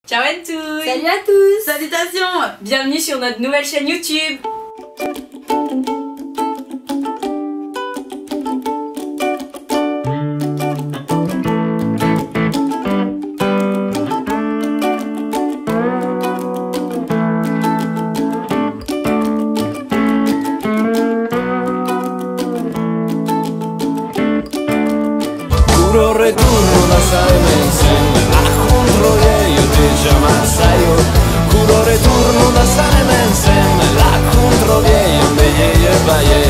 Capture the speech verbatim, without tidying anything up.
Ciao à tous. Salut à tous. Salutations. Bienvenue sur notre nouvelle chaîne YouTube. Puro retorno da stare insieme, raccontro che io ti chiamo assai io. Puro retorno da stare insieme, raccontro che io mi e vai.